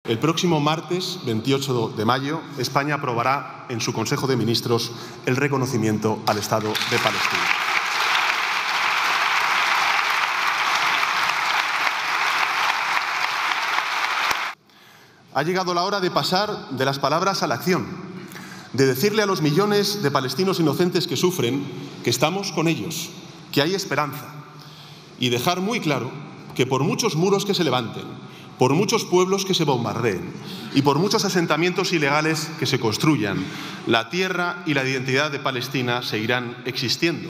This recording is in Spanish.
El próximo martes 28 de mayo, España aprobará en su Consejo de Ministros el reconocimiento al Estado de Palestina. Ha llegado la hora de pasar de las palabras a la acción, de decirle a los millones de palestinos inocentes que sufren que estamos con ellos, que hay esperanza, y dejar muy claro que por muchos muros que se levanten, por muchos pueblos que se bombardeen y por muchos asentamientos ilegales que se construyan, la tierra y la identidad de Palestina seguirán existiendo.